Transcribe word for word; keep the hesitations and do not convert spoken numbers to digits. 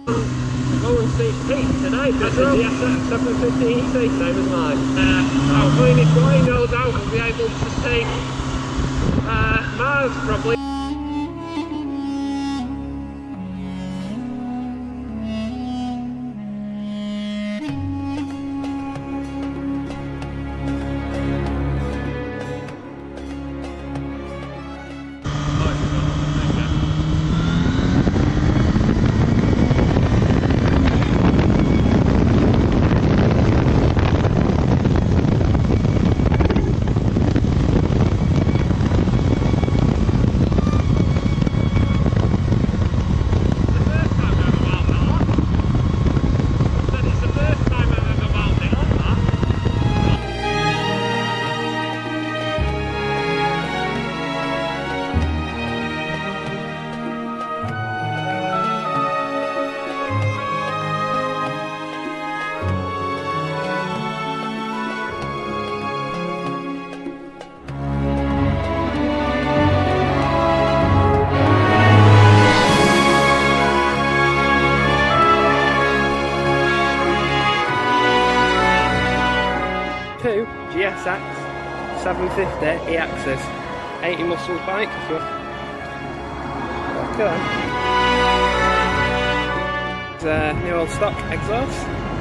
Go and see Pete today, because the G S X seven fifty E T, same as mine. Uh, so when it's going, no doubt we'll be able to see uh, Mars probably. Two G S X seven fifty E Xs, eighty muscle bike. If you look at them. It's a new old stock exhaust.